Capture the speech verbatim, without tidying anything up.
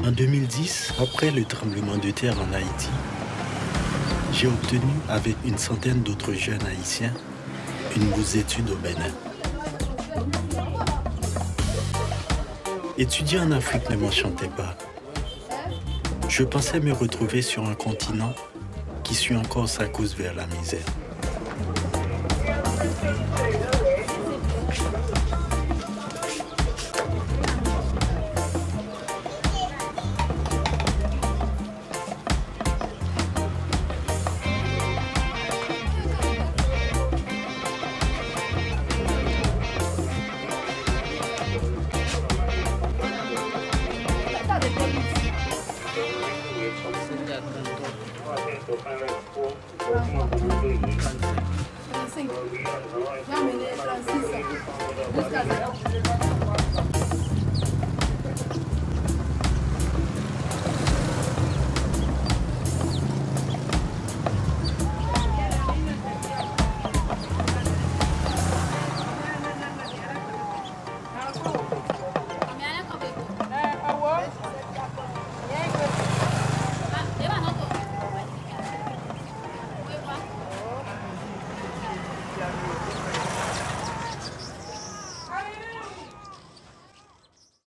En deux mille dix, après le tremblement de terre en Haïti, j'ai obtenu avec une centaine d'autres jeunes haïtiens une bourse d'études au Bénin. Étudier en Afrique ne m'enchantait pas. Je pensais me retrouver sur un continent qui suit encore sa course vers la misère. trente-cinq. Jamais les trente-six. Jusqu'à